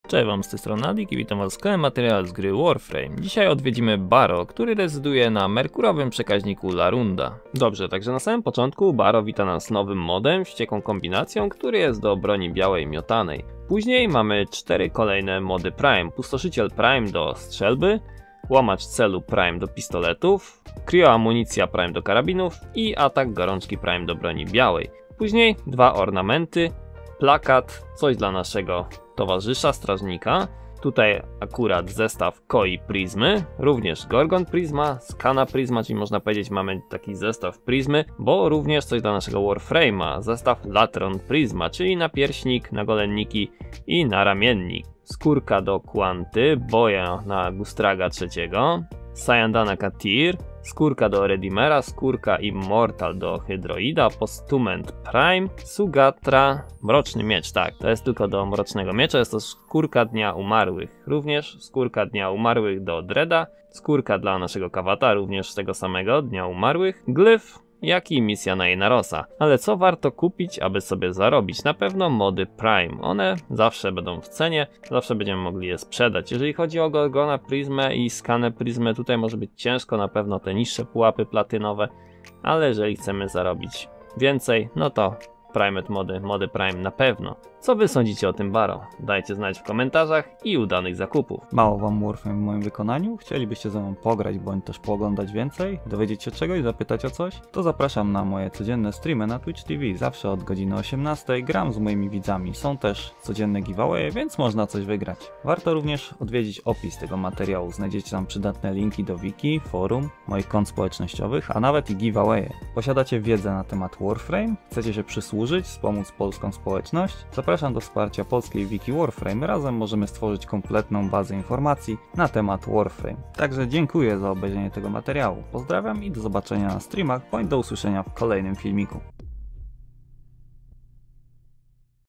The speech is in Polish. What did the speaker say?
Cześć wam, z tej strony Adik i witam was w kolejnym materiale z gry Warframe. Dzisiaj odwiedzimy Baro, który rezyduje na merkurowym przekaźniku Larunda. Dobrze, także na samym początku Baro wita nas nowym modem, wściekłą kombinacją, który jest do broni białej miotanej. Później mamy 4 kolejne mody Prime. Pustoszyciel Prime do strzelby, łamacz celu Prime do pistoletów, krioamunicja Prime do karabinów i atak gorączki Prime do broni białej. Później 2 ornamenty, plakat, coś dla naszego towarzysza, strażnika. Tutaj akurat zestaw Koi Prizmy, również Gorgon Prisma, Skana Prisma, czyli można powiedzieć mamy taki zestaw Prizmy, bo również coś dla naszego Warframe'a, zestaw Latron Prisma, czyli napierśnik, nagolenniki i naramiennik. Skórka do Quanty, boja na Gustraga III, Sayandana Katir, skórka do Redeemera, skórka Immortal do Hydroida, Postument Prime, Sugatra, Mroczny Miecz, tak, to jest tylko do Mrocznego Miecza, jest to skórka Dnia Umarłych, również skórka Dnia Umarłych do Dreada, skórka dla naszego Kawata, również z tego samego Dnia Umarłych, glyf, jak i misja na Inarosa. Ale co warto kupić, aby sobie zarobić? Na pewno mody Prime. One zawsze będą w cenie, zawsze będziemy mogli je sprzedać. Jeżeli chodzi o Gorgona Prismę i Skanę Prismę, tutaj może być ciężko, na pewno te niższe pułapy platynowe, ale jeżeli chcemy zarobić więcej, no to Primed mody Prime na pewno. Co wy sądzicie o tym Baro? Dajcie znać w komentarzach i udanych zakupów. Mało wam Warframe w moim wykonaniu? Chcielibyście ze mną pograć bądź też pooglądać więcej? Dowiedzieć się czegoś? Zapytać o coś? To zapraszam na moje codzienne streamy na Twitch TV. Zawsze od godziny 18 gram z moimi widzami. Są też codzienne giveawaye, więc można coś wygrać. Warto również odwiedzić opis tego materiału. Znajdziecie tam przydatne linki do wiki, forum, moich kont społecznościowych, a nawet i giveawaye. Posiadacie wiedzę na temat Warframe? Chcecie się przysłużyć, wspomóc polską społeczność? Zapraszam do wsparcia polskiej wiki Warframe. Razem możemy stworzyć kompletną bazę informacji na temat Warframe. Także dziękuję za obejrzenie tego materiału. Pozdrawiam i do zobaczenia na streamach, bądź do usłyszenia w kolejnym filmiku.